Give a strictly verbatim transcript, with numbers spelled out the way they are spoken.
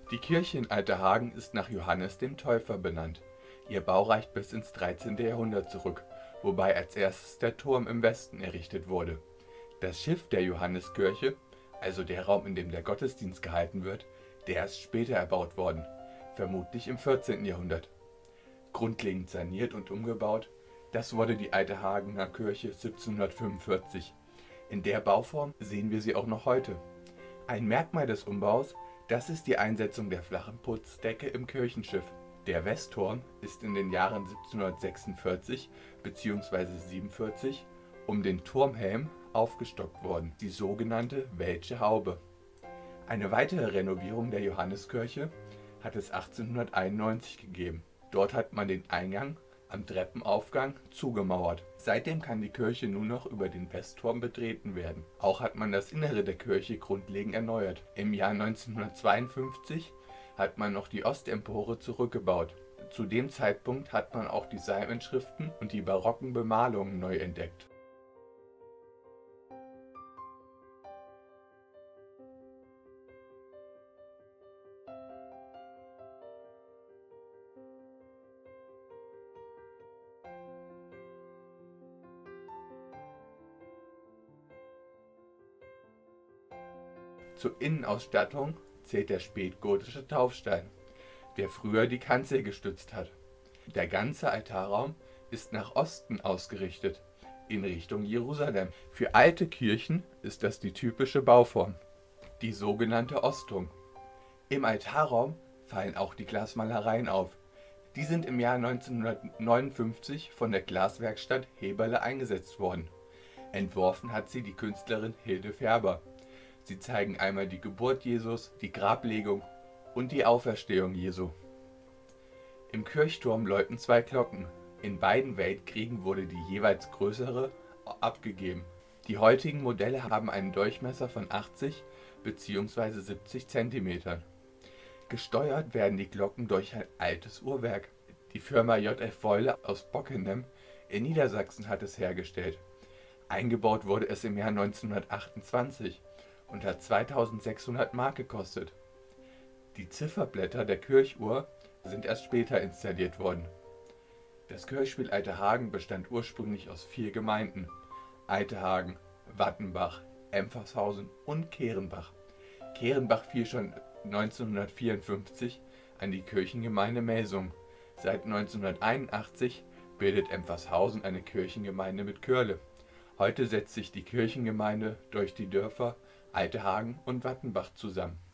Die Kirche in Alterhagen ist nach Johannes dem Täufer benannt. Ihr Bau reicht bis ins dreizehnte. Jahrhundert zurück, wobei als erstes der Turm im Westen errichtet wurde. Das Schiff der Johanneskirche, also der Raum, in dem der Gottesdienst gehalten wird, der ist später erbaut worden, vermutlich im vierzehnten. Jahrhundert. Grundlegend saniert und umgebaut, das wurde die Alterhagener Kirche siebzehnhundertfünfundvierzig. In der Bauform sehen wir sie auch noch heute. Ein Merkmal des Umbaus, das ist die Einsetzung der flachen Putzdecke im Kirchenschiff. Der Westturm ist in den Jahren siebzehnhundertsechsundvierzig bzw. siebenundvierzig um den Turmhelm aufgestockt worden, die sogenannte Weltsche Haube. Eine weitere Renovierung der Johanneskirche hat es achtzehnhunderteinundneunzig gegeben. Dort hat man den Eingang am Treppenaufgang zugemauert. Seitdem kann die Kirche nur noch über den Westturm betreten werden. Auch hat man das Innere der Kirche grundlegend erneuert. Im Jahr neunzehnhundertzweiundfünfzig hat man noch die Ostempore zurückgebaut. Zu dem Zeitpunkt hat man auch die Psalminschriften und die barocken Bemalungen neu entdeckt. Zur Innenausstattung zählt der spätgotische Taufstein, der früher die Kanzel gestützt hat. Der ganze Altarraum ist nach Osten ausgerichtet, in Richtung Jerusalem. Für alte Kirchen ist das die typische Bauform, die sogenannte Ostung. Im Altarraum fallen auch die Glasmalereien auf. Die sind im Jahr neunzehnhundertneunundfünfzig von der Glaswerkstatt Heberle eingesetzt worden. Entworfen hat sie die Künstlerin Hilde Färber. Sie zeigen einmal die Geburt Jesus, die Grablegung und die Auferstehung Jesu. Im Kirchturm läuten zwei Glocken. In beiden Weltkriegen wurde die jeweils größere abgegeben. Die heutigen Modelle haben einen Durchmesser von achtzig bzw. siebzig Zentimetern. Gesteuert werden die Glocken durch ein altes Uhrwerk. Die Firma J F Woyle aus Bockenem in Niedersachsen hat es hergestellt. Eingebaut wurde es im Jahr neunzehnhundertachtundzwanzig und hat zweitausendsechshundert Mark gekostet. Die Zifferblätter der Kirchuhr sind erst später installiert worden. Das Kirchspiel Alterhagen bestand ursprünglich aus vier Gemeinden: Alterhagen, Wattenbach, Empfashausen und Kehrenbach. Kehrenbach fiel schon neunzehnhundertvierundfünfzig an die Kirchengemeinde Melsung. Seit neunzehnhunderteinundachtzig bildet Empfashausen eine Kirchengemeinde mit Körle. Heute setzt sich die Kirchengemeinde durch die Dörfer Alterhagen und Wattenbach zusammen.